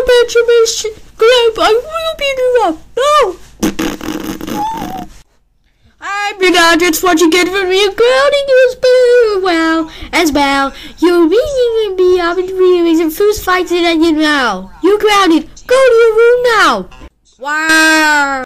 Benjamin Globe, I will beat you up. No! I'm not just what you get for me grounding as well. You're beating me up and reading first fighting at you now. You're grounded. Go to your room now. Wow.